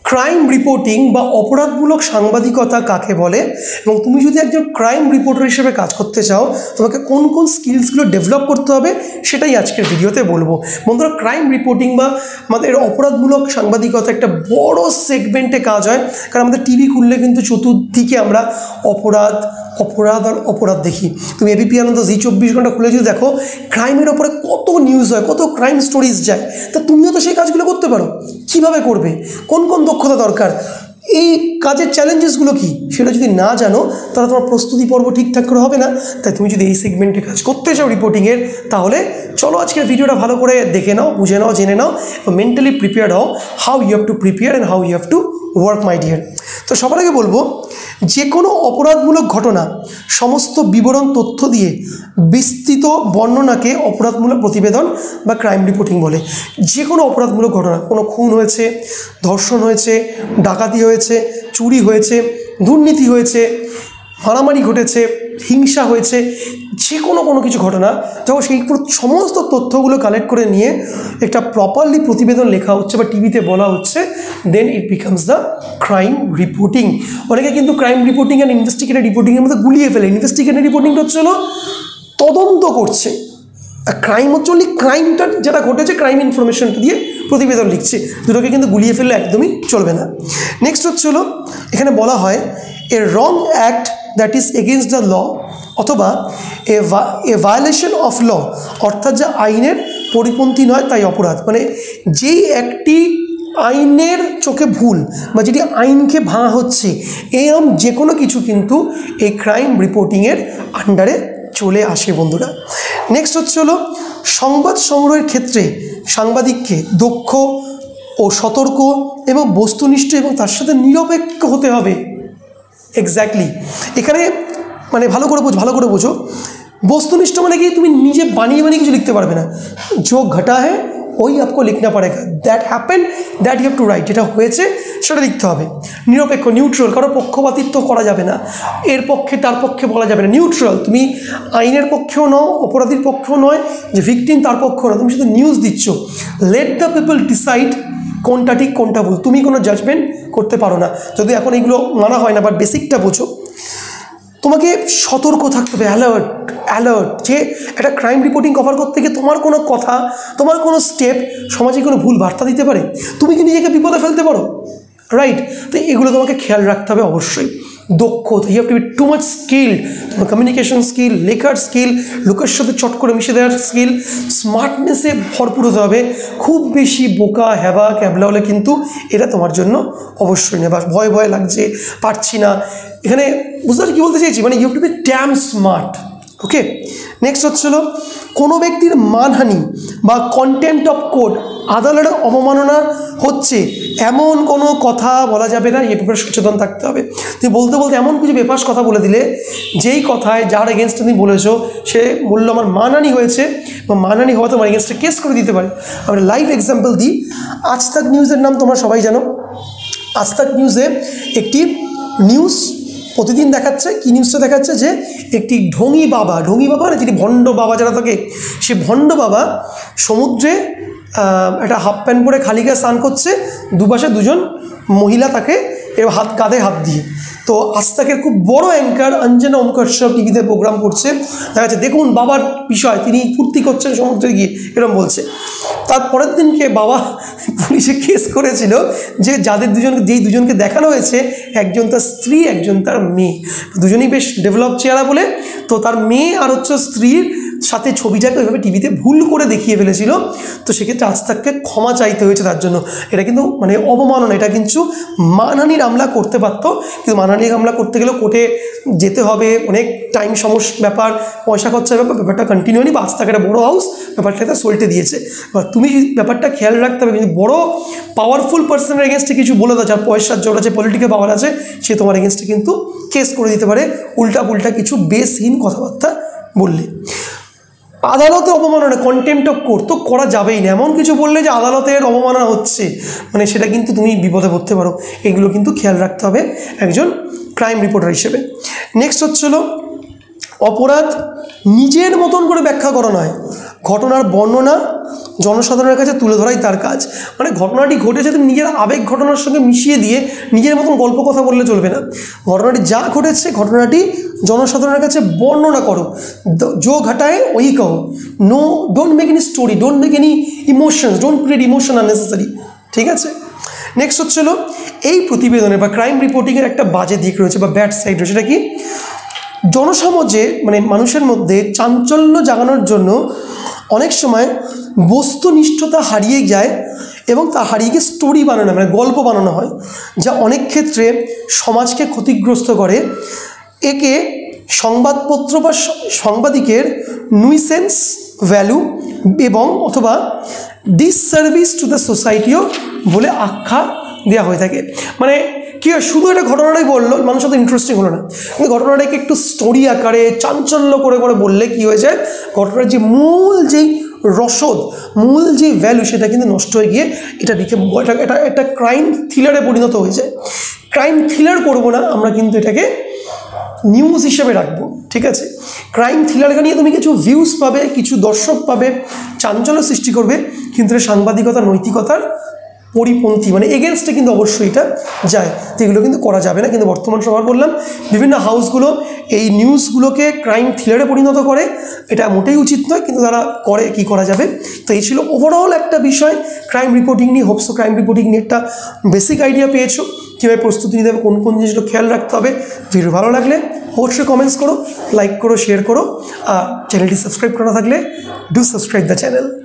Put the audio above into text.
Crime reporting বা অপরাধমূলক সাংবাদিকতা কাকে বলে এবং তুমি যদি একজন ক্রাইম রিপোর্টার হিসেবে কাজ করতে চাও তোমাকে কোন কোন স্কিলসগুলো ডেভেলপ করতে হবে সেটাই আজকের ভিডিওতে বলবো। বন্ধুরা, ক্রাইম রিপোর্টিং বা আমাদের অপরাধমূলক সাংবাদিকতা একটা বড় সেগমেন্টে কাজ হয়, কারণ আমাদের টিভি খুললে কিন্তু চতুর্দিকে আমরা অপরাধ অপরাধ আর অপরাধ দেখি। তুমি এবিপি আনন্দ জি24 ঘন্টা খুলে যদি দেখো ক্রাইমের ওপরে কত নিউজ হয়, কত ক্রাইম স্টোরিজ যায়, তা তুমিও তো সেই কাজগুলো করতে পারো। কিভাবে করবে, কোন কোন দক্ষতা দরকার, এই কাজের চ্যালেঞ্জেসগুলো কি, সেটা যদি না জানো তাহলে তোমার প্রস্তুতি পর্ব ঠিকঠাক করে হবে না। তাই তুমি যদি এই সেগমেন্টে কাজ করতে চাও রিপোর্টিংয়ের, তাহলে চলো আজকের ভিডিওটা ভালো করে দেখে নাও, বুঝে নাও, জেনে নাও, মেন্টালি প্রিপেয়ার্ড হও how you have to prepare and how you have to work my dear. তো সবার আগে বলবো, যে কোনো অপরাধমূলক ঘটনা সমস্ত বিবরণ তথ্য দিয়ে বিস্তৃত বর্ণনাকে অপরাধমূলক প্রতিবেদন বা ক্রাইম রিপোর্টিং বলে। যে কোনো অপরাধমূলক ঘটনা, কোনো খুন হয়েছে, ধর্ষণ হয়েছে, ডাকাতি হয়েছে, চুরি হয়েছে, দুর্নীতি হয়েছে, মারামারি ঘটেছে, হিংসা হয়েছে, যে কোনো কিছু ঘটনা, যখন সেই সমস্ত তথ্যগুলো কালেক্ট করে নিয়ে একটা প্রপারলি প্রতিবেদন লেখা হচ্ছে বা টিভিতে বলা হচ্ছে, then it becomes the crime reporting. অনেকে কিন্তু ক্রাইম রিপোর্টিং অ্যান্ড ইনভেস্টিগেটিভ রিপোর্টিংয়ের মধ্যে গুলিয়ে ফেলে। ইনভেস্টিগেটিভ রিপোর্টিংটা হচ্ছে হলো তদন্ত করছে, আর ক্রাইম হচ্ছে অনলি ক্রাইমটা যেটা ঘটেছে ক্রাইম ইনফরমেশনটা দিয়ে প্রতিবেদন লিখছে। দুটোকে কিন্তু গুলিয়ে ফেললে একদমই চলবে না। নেক্সট হচ্ছে হলো, এখানে বলা হয় a wrong act that is against the law অথবা এ ভায়োলেশন অফ ল, অর্থাৎ যা আইনের পরিপন্থী নয় তাই অপরাধ। মানে যেই একটি আইনের চোখে ভুল বা যেটি আইনকে ভাঙা হচ্ছে, এরকম যে কোনো কিছু কিন্তু এই ক্রাইম রিপোর্টিংয়ের আন্ডারে চলে আসে বন্ধুরা। নেক্সট হচ্ছে হলো, সংবাদ সংগ্রহের ক্ষেত্রে সাংবাদিককে দক্ষ ও সতর্ক এবং বস্তুনিষ্ঠ এবং তার সাথে নিরপেক্ষ হতে হবে। এক্স্যাক্টলি, এখানে মানে ভালো করে বোঝো। বস্তুনিষ্ঠ মানে কি, তুমি নিজে বানিয়ে কিছু লিখতে পারবে না। जो घटा है वही आपको लिखना पड़ेगा, that happen that you have to write, যেটা হয়েছে সেটা লিখতে হবে। নিরপেক্ষ, নিউট্রাল, কারো পক্ষপাতিত্ব করা যাবে না, এর পক্ষে তার পক্ষে বলা যাবে না। নিউট্রাল, তুমি আইনের পক্ষেও নও, অপরাধীর পক্ষেও নয়, যে ভিকটিম তার পক্ষেও নয়, তুমি শুধু নিউজ দিচ্ছ। লেট দ্য পিপল ডিসাইড কোনটা ঠিক কোনটা ভুল, তুমি কোনো জাজমেন্ট করতে পারো না। যদি এখন এগুলো মানা হয় না, বাট বেসিকটা বোঝো। তোমাকে সতর্ক থাকতে হবে, অ্যালার্ট, যে একটা ক্রাইম রিপোর্টিং কভার করতে গিয়ে তোমার কোনো কথা, তোমার কোনো স্টেপ সমাজে কোনো ভুল বার্তা দিতে পারে, তুমি কি নিজেকে বিপদে ফেলতে পারো, রাইট? তো এগুলো তোমাকে খেয়াল রাখতে হবে অবশ্যই। দক্ষতা, you have to be too much skilled, তোমার কমিউনিকেশন স্কিল, লেখার স্কিল, লোকের সাথে চট করে মিশে দেওয়ার স্কিল, স্মার্টনেসে ভরপুর হতে হবে। খুব বেশি বোকা হ্যাবা ক্যাবলা হলে কিন্তু এটা তোমার জন্য অবশ্যই নেই। বা ভয় লাগছে, পারছি না, এখানে বুঝতে পারছি কী বলতে চাইছি, মানে you have to be damn smart. Okay, next হচ্ছে হলো, কোনো ব্যক্তির মানহানি বা কন্টেম্পট অফ কোর্ট, আদালতের অবমাননা হচ্ছে এমন কোনো কথা বলা যাবে না, এ ব্যাপারে সচেতন থাকতে হবে। তুমি বলতে এমন কিছু বেফাস কথা বলে দিলে, যেই কথায় যার এগেনস্টে তুমি বলেছো সে বললো আমার মানহানি হয়েছে বা মানহানি হওয়া তোমার এগেনস্টে কেস করে দিতে পারে। আমরা লাইভ এক্সাম্পল দিই, আজ তাক নিউজের নাম তোমরা সবাই জানো। আজ তাক নিউজে একটি নিউজ প্রতিদিন দেখাচ্ছে, কি নিউজটা দেখাচ্ছে, যে একটি ঢঙি বাবা না, যিনি ভণ্ড বাবা যারা থাকে, সে ভণ্ড বাবা সমুদ্রে একটা হাফ প্যান্ট পরে খালি গায়ে স্নান করছে, দুপাশে দুজন মহিলা তাকে এবার কাঁধে হাত দিয়ে। তো আজ তাকের খুব বড় অ্যাঙ্কার অঞ্জনা ওমকার টিভিতে প্রোগ্রাম করছে, দেখা যাচ্ছে দেখুন বাবার বিষয়, তিনি ফুর্তি করছেন সমুদ্রে গিয়ে, এরকম বলছে। তার পরের দিনকে বাবা পুলিশে কেস করেছিল যে যেই দুজনকে দেখানো হয়েছে, একজন তার স্ত্রী, একজন তার মেয়ে, দুজনেই বেশ ডেভেলপ চেহারা বলে, তো তার মেয়ে আর হচ্ছে স্ত্রীর সাথে ছবিটাকে ওইভাবে টিভিতে ভুল করে দেখিয়ে ফেলেছিল। তো সেক্ষেত্রে আজ তাকে ক্ষমা চাইতে হয়েছে তার জন্য। এটা কিন্তু মানে অবমাননা, এটা কিন্তু মানহানির মামলা করতে পারতো, কিন্তু মানহানির মামলা করতে গেলেও কোর্টে যেতে হবে, অনেক টাইম সমস্যা ব্যাপার, পয়সা খরচার ব্যাপারটা কন্টিনিউ হয়নি, বা আজ তাকে একটা বড়ো হাউস ব্যাপারটা সল্টে দিয়েছে। এবার তুমি ব্যাপারটা খেয়াল রাখতে হবে, কিন্তু বড়ো পাওয়ারফুল পার্সনের এগেনস্টে কিছু বলে দাও, যার পয়সার জোর আছে, পলিটিক্যাল পাওয়ার আছে, সে তোমার এগেনস্টে কিন্তু কেস করে দিতে পারে উল্টা কিছু বেসহীন কথাবার্তা বললে। আদালতে অবমাননা, কন্টেম্পট অফ কোর্ট তো করা যাবেই না। এমন কিছু বললে যে আদালতের অবমাননা হচ্ছে, মানে সেটা কিন্তু তুমি বিপদে পড়তে পারো। এগুলো কিন্তু খেয়াল রাখতে হবে একজন ক্রাইম রিপোর্টার হিসেবে। নেক্সট হচ্ছে হলো, অপরাধ নিজের মতন করে ব্যাখ্যা করা নয়, ঘটনার বর্ণনা জনসাধারণের কাছে তুলে ধরাই তার কাজ। মানে ঘটনাটি ঘটেছে তুমি নিজের আবেগ ঘটনার সঙ্গে মিশিয়ে দিয়ে নিজের মতন গল্প কথা বললে চলবে না। ঘটনাটি যা ঘটেছে ঘটনাটি জনসাধারণের কাছে বর্ণনা করো, জো ঘটায় ওই কहो। No, don't make any story, don't make any emotions, don't create emotion unnecessary. ঠিক আছে, নেক্সট হচ্ছিল এই প্রতিবেদনে বা ক্রাইম রিপোর্টিংয়ের একটা বাজে দিক রয়েছে বা ব্যাড সাইড রয়েছে। সেটা কি? জনসমাজে মানে মানুষের মধ্যে চাঞ্চল্য জাগানোর জন্য অনেক সময় বস্তুনিষ্ঠতা হারিয়ে যায় এবং তা হারিয়ে গিয়ে স্টোরি বানানো মানে গল্প বানানো হয়, যা অনেক ক্ষেত্রে সমাজকে ক্ষতিগ্রস্ত করে। একে সংবাদপত্র বা সাংবাদিকের নুইসেন্স ভ্যালু এবং অথবা ডিসসার্ভিস টু দ্য সোসাইটিও বলে আখ্যা দেওয়া হয়ে থাকে। মানে কী হয়, শুধু একটা ঘটনাটাই বললো, মানুষের তো ইন্টারেস্টিং হলো না, কিন্তু ঘটনাটাকে একটু স্টোরি আকারে চাঞ্চল্য করে করে বললে কী হয়ে যায়, ঘটনার যে মূল যেই রসদ, মূল যে ভ্যালু সেটা কিন্তু নষ্ট হয়ে গিয়ে এটা দেখে এটা ক্রাইম থ্রিলারে পরিণত হয়ে যায়। ক্রাইম থ্রিলার করবো না আমরা, কিন্তু এটাকে নিউজ হিসেবে রাখবো। ঠিক আছে, ক্রাইম থ্রিলারকে নিয়ে তুমি কিছু ভিউজ পাবে, কিছু দর্শক পাবে, চাঞ্চল্য সৃষ্টি করবে, কিন্তু এটা সাংবাদিকতা নৈতিকতার পরিপন্থী মানে এগেনস্টে কিন্তু অবশ্যই এটা যায়। তো এগুলো কিন্তু করা যাবে না। কিন্তু বর্তমান সময় বললাম বিভিন্ন হাউসগুলো এই নিউজগুলোকে ক্রাইম থ্রিলারে পরিণত করে, এটা মোটেই উচিত নয়, কিন্তু তারা করে, কি করা যাবে। তো এই ছিল ওভারঅল একটা বিষয় ক্রাইম রিপোর্টিং নিয়ে। হোপসো ক্রাইম রিপোর্টিং নিয়ে একটা বেসিক আইডিয়া পেয়েছো, কীভাবে প্রস্তুতি নিতে হবে, কোন কোন জিনিসগুলো খেয়াল রাখতে হবে। ভিডিও ভালো লাগলে অবশ্যই কমেন্টস করো, লাইক করো, শেয়ার করো, আর চ্যানেলটি সাবস্ক্রাইব করা থাকলে ডু সাবস্ক্রাইব দ্য চ্যানেল।